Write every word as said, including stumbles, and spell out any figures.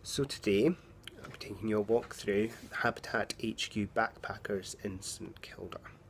So today I'm taking you a walk through Habitat H Q Backpackers in St Kilda.